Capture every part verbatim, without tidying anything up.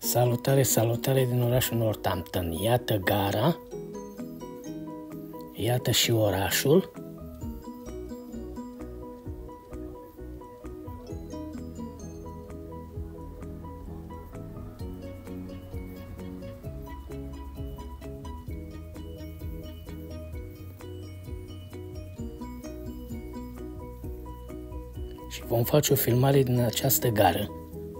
Salutare, salutare din orașul Northampton. Iată gara, iată și orașul. Și vom face o filmare din această gară.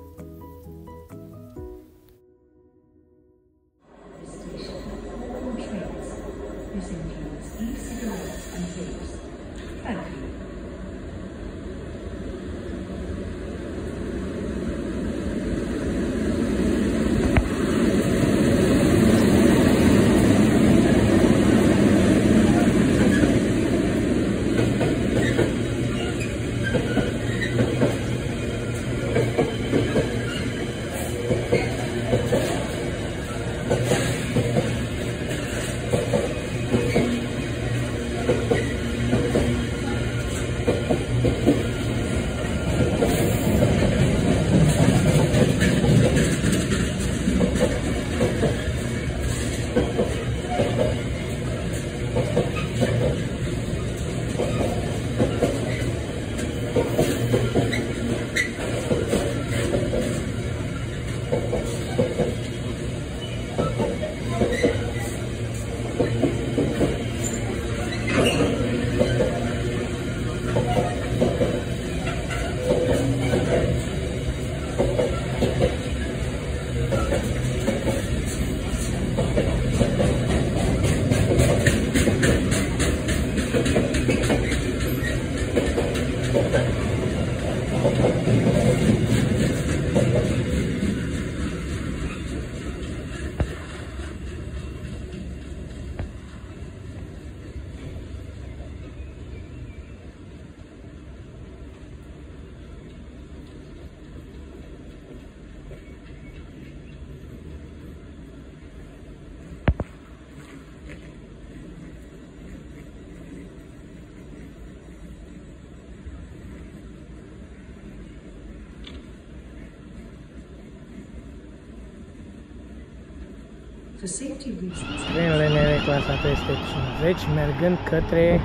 Trenul N R clasa trei sute cincizeci mergând către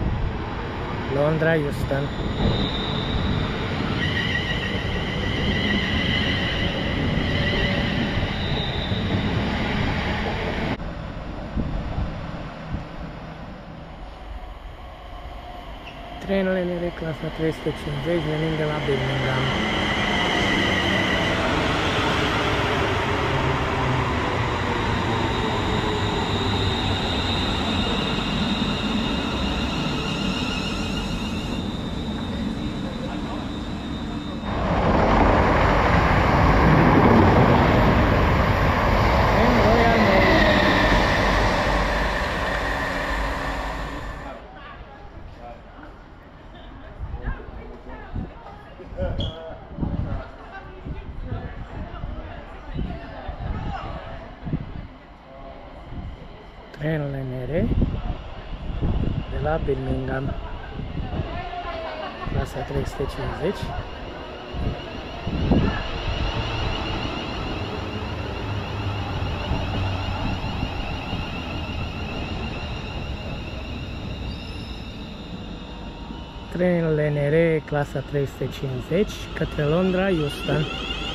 Londra, Euston. Trenul N R clasa trei sute cincizeci venind de la Birmingham. Trenul N R de la Birmingham, clasa trei sute cincizeci. Trenul N R clasa trei sute cincizeci către Londra, Euston.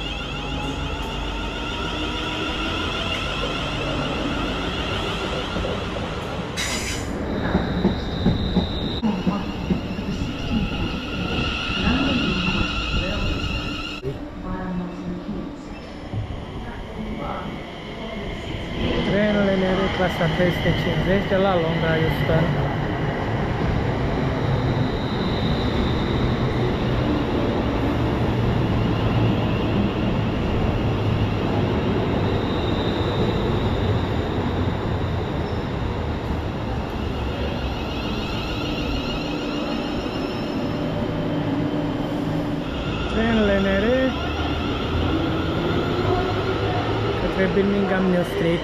Trenul N R clasa trei sute cincizeci de la Londra, Euston. Trenul N R către Birmingham New Street.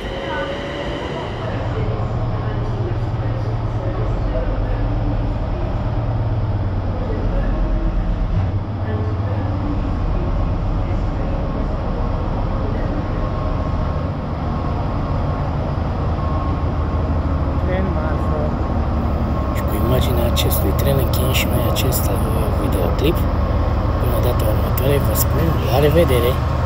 acestui tren încheiem și noi acest videoclip. Până data următoare vă spun la revedere!